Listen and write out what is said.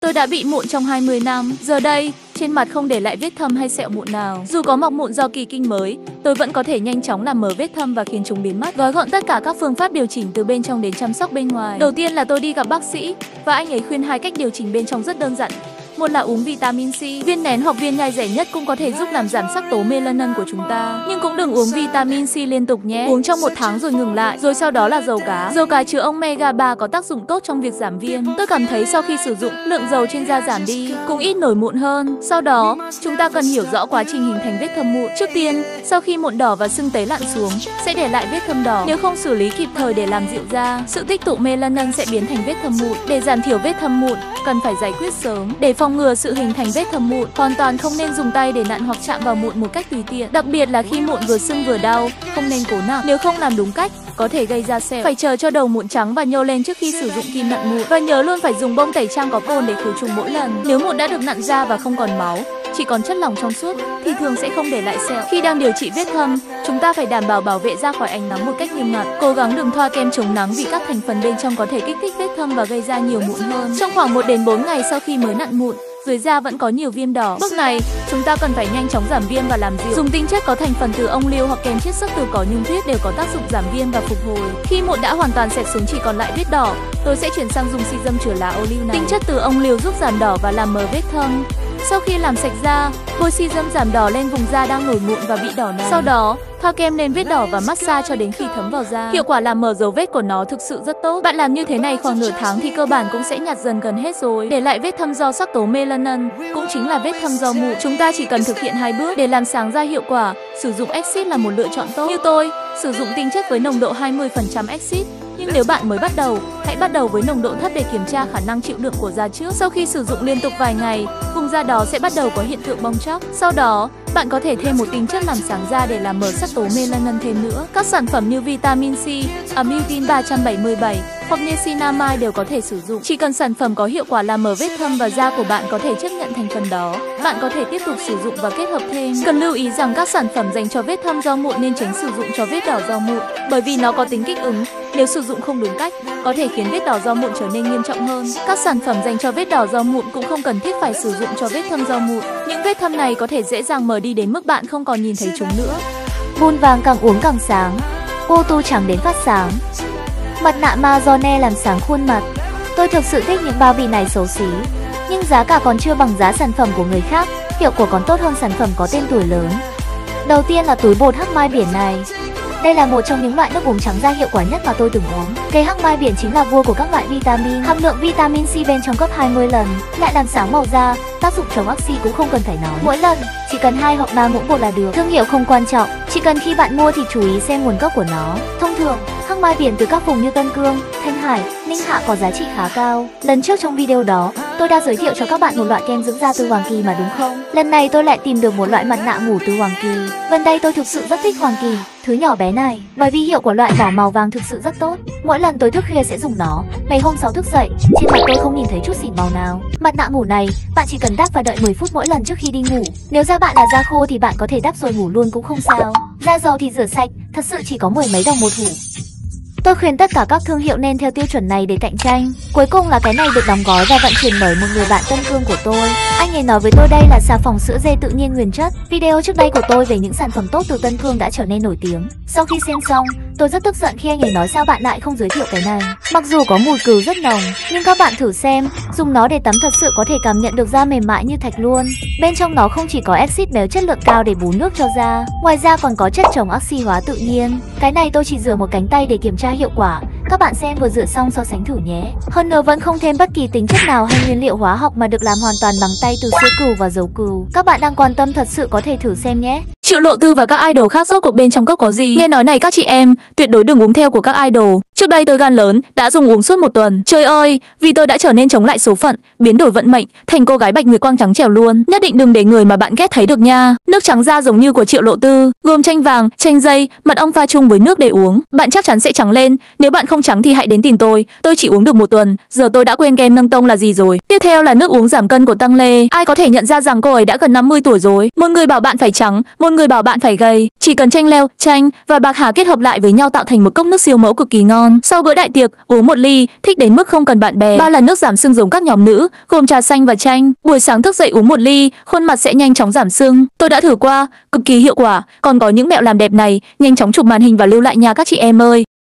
Tôi đã bị mụn trong 20 năm. Giờ đây, trên mặt không để lại vết thâm hay sẹo mụn nào. Dù có mọc mụn do kỳ kinh mới, tôi vẫn có thể nhanh chóng làm mờ vết thâm và khiến chúng biến mất. Gói gọn tất cả các phương pháp điều chỉnh từ bên trong đến chăm sóc bên ngoài. Đầu tiên là tôi đi gặp bác sĩ và anh ấy khuyên 2 cách điều chỉnh bên trong rất đơn giản. Một là uống vitamin C, viên nén hoặc viên nhai rẻ nhất cũng có thể giúp làm giảm sắc tố melanin của chúng ta. Nhưng cũng đừng uống vitamin C liên tục nhé. Uống trong 1 tháng rồi ngừng lại. Rồi sau đó là dầu cá. Dầu cá chứa omega 3 có tác dụng tốt trong việc giảm viêm. Tôi cảm thấy sau khi sử dụng, lượng dầu trên da giảm đi, cũng ít nổi mụn hơn. Sau đó, chúng ta cần hiểu rõ quá trình hình thành vết thâm mụn. Trước tiên, sau khi mụn đỏ và sưng tấy lặn xuống, sẽ để lại vết thâm đỏ. Nếu không xử lý kịp thời để làm dịu da, sự tích tụ melanin sẽ biến thành vết thâm mụn. Để giảm thiểu vết thâm mụn, cần phải giải quyết sớm. Để phòng ngừa sự hình thành vết thâm mụn, hoàn toàn không nên dùng tay để nặn hoặc chạm vào mụn một cách tùy tiện. Đặc biệt là khi mụn vừa sưng vừa đau, không nên cố nặng. Nếu không làm đúng cách, có thể gây ra sẹo. Phải chờ cho đầu mụn trắng và nhô lên trước khi sử dụng kim nặn mụn. Và nhớ luôn phải dùng bông tẩy trang có cồn để khử trùng mỗi lần. Nếu mụn đã được nặn ra và không còn máu, chỉ còn chất lỏng trong suốt, thì thường sẽ không để lại sẹo. Khi đang điều trị vết thâm, chúng ta phải đảm bảo bảo vệ da khỏi ánh nắng một cách nghiêm ngặt. Cố gắng đừng thoa kem chống nắng vì các thành phần bên trong có thể kích thích vết thâm và gây ra nhiều mụn hơn. Trong khoảng 1 đến 4 ngày sau khi mới nặn mụn, dưới da vẫn có nhiều viêm đỏ. Bước này, chúng ta cần phải nhanh chóng giảm viêm và làm dịu. Dùng tinh chất có thành phần từ ông liêu hoặc kem chiết xuất từ cỏ nhung tuyết đều có tác dụng giảm viêm và phục hồi. Khi mụn đã hoàn toàn xẹp xuống chỉ còn lại vết đỏ, tôi sẽ chuyển sang dùng si-dâm chữa lá ô liu này. Tinh chất từ ông liêu giúp giảm đỏ và làm mờ vết thâm. Sau khi làm sạch da, bôi si-dâm giảm đỏ lên vùng da đang nổi mụn và bị đỏ này. Sau đó, thoa kem lên vết đỏ và massage cho đến khi thấm vào da. Hiệu quả làm mờ dấu vết của nó thực sự rất tốt. Bạn làm như thế này khoảng nửa tháng thì cơ bản cũng sẽ nhạt dần gần hết rồi. Để lại vết thâm do sắc tố melanin, cũng chính là vết thâm do mụn, chúng ta chỉ cần thực hiện 2 bước để làm sáng da hiệu quả. Sử dụng axit là một lựa chọn tốt. Như tôi, sử dụng tinh chất với nồng độ 20% axit. Nhưng nếu bạn mới bắt đầu, hãy bắt đầu với nồng độ thấp để kiểm tra khả năng chịu đựng của da trước. Sau khi sử dụng liên tục vài ngày, vùng da đó sẽ bắt đầu có hiện tượng bong tróc. Sau đó, bạn có thể thêm một tinh chất làm sáng da để làm mờ sắc tố melanin thêm nữa. Các sản phẩm như vitamin C, Amulgin 377 hoặc niacinamide đều có thể sử dụng. Chỉ cần sản phẩm có hiệu quả làm mờ vết thâm và da của bạn có thể chấp nhận thành phần đó, bạn có thể tiếp tục sử dụng và kết hợp thêm. Cần lưu ý rằng các sản phẩm dành cho vết thâm do mụn nên tránh sử dụng cho vết đỏ do mụn, bởi vì nó có tính kích ứng. Nếu sử dụng không đúng cách, có thể khiến vết đỏ do mụn trở nên nghiêm trọng hơn. Các sản phẩm dành cho vết đỏ do mụn cũng không cần thiết phải sử dụng cho vết thâm do mụn. Những vết thâm này có thể dễ dàng mờ đi đến mức bạn không còn nhìn thấy chúng nữa. Bùn vàng càng uống càng sáng, ô tu trắng đến phát sáng. Mặt nạ Mazone làm sáng khuôn mặt. Tôi thực sự thích những bao bì này xấu xí, nhưng giá cả còn chưa bằng giá sản phẩm của người khác, hiệu quả còn tốt hơn sản phẩm có tên tuổi lớn. Đầu tiên là túi bột hắc mai biển này. Đây là một trong những loại nước uống trắng da hiệu quả nhất mà tôi từng uống. Cây hắc mai biển chính là vua của các loại vitamin. Hàm lượng vitamin C bên trong gấp 20 lần, lại làm sáng màu da, tác dụng chống oxy cũng không cần phải nói. Mỗi lần chỉ cần 2 hoặc 3 muỗng bột là được. Thương hiệu không quan trọng, chỉ cần khi bạn mua thì chú ý xem nguồn gốc của nó. Thông thường, hắc mai biển từ các vùng như Tân Cương, Thanh Hải, Ninh Hạ có giá trị khá cao. Lần trước trong video đó, tôi đã giới thiệu cho các bạn một loại kem dưỡng da từ Hoàng Kỳ mà đúng không? Lần này tôi lại tìm được một loại mặt nạ ngủ từ Hoàng Kỳ. Gần đây tôi thực sự rất thích Hoàng Kỳ, thứ nhỏ bé này, bởi vì hiệu của loại vỏ màu vàng thực sự rất tốt. Mỗi lần tôi thức khuya sẽ dùng nó. Ngày hôm sau thức dậy, trên mặt tôi không nhìn thấy chút xỉn màu nào. Mặt nạ ngủ này, bạn chỉ cần đắp và đợi 10 phút mỗi lần trước khi đi ngủ. Nếu da bạn là da khô thì bạn có thể đắp rồi ngủ luôn cũng không sao. Da dầu thì rửa sạch, thật sự chỉ có 10 mấy đồng một hũ. Tôi khuyên tất cả các thương hiệu nên theo tiêu chuẩn này để cạnh tranh. Cuối cùng là cái này được đóng gói và vận chuyển bởi một người bạn Tân Cương của tôi. Anh ấy nói với tôi đây là xà phòng sữa dê tự nhiên nguyên chất. Video trước đây của tôi về những sản phẩm tốt từ Tân Cương đã trở nên nổi tiếng. Sau khi xem xong, tôi rất tức giận khi anh ấy nói sao bạn lại không giới thiệu cái này. Mặc dù có mùi cừu rất nồng, nhưng các bạn thử xem, dùng nó để tắm thật sự có thể cảm nhận được da mềm mại như thạch luôn. Bên trong nó không chỉ có axit béo chất lượng cao để bù nước cho da, ngoài ra còn có chất chống oxy hóa tự nhiên. Cái này tôi chỉ rửa một cánh tay để kiểm tra hiệu quả. Các bạn xem vừa rửa xong so sánh thử nhé. Hơn nữa vẫn không thêm bất kỳ tính chất nào hay nguyên liệu hóa học mà được làm hoàn toàn bằng tay từ sữa cừu và dầu cừu. Các bạn đang quan tâm thật sự có thể thử xem nhé. Triệu Lộ Tư và các idol khác rốt cuộc bên trong cốc có gì? Nghe nói này các chị em, tuyệt đối đừng uống theo của các idol. Trước đây tôi gan lớn, đã dùng uống suốt 1 tuần. Trời ơi, vì tôi đã trở nên chống lại số phận, biến đổi vận mệnh, thành cô gái bạch nguyệt quang trắng trẻo luôn. Nhất định đừng để người mà bạn ghét thấy được nha. Nước trắng da giống như của Triệu Lộ Tư, gồm chanh vàng, chanh dây, mật ong pha chung với nước để uống. Bạn chắc chắn sẽ trắng lên. Nếu bạn không trắng thì hãy đến tìm tôi chỉ uống được 1 tuần, giờ tôi đã quên kem nâng tông là gì rồi. Tiếp theo là nước uống giảm cân của Tăng Lê. Ai có thể nhận ra rằng cô ấy đã gần 50 tuổi rồi. Một người bảo bạn phải trắng, một người bảo bạn phải gầy, chỉ cần chanh leo, chanh và bạc hà kết hợp lại với nhau tạo thành một cốc nước siêu mẫu cực kỳ ngon. Sau bữa đại tiệc, uống một ly, thích đến mức không cần bạn bè. 3 lần nước giảm sưng giống các nhóm nữ, gồm trà xanh và chanh. Buổi sáng thức dậy uống một ly, khuôn mặt sẽ nhanh chóng giảm sưng. Tôi đã thử qua, cực kỳ hiệu quả. Còn có những mẹo làm đẹp này, nhanh chóng chụp màn hình và lưu lại nha các chị em ơi.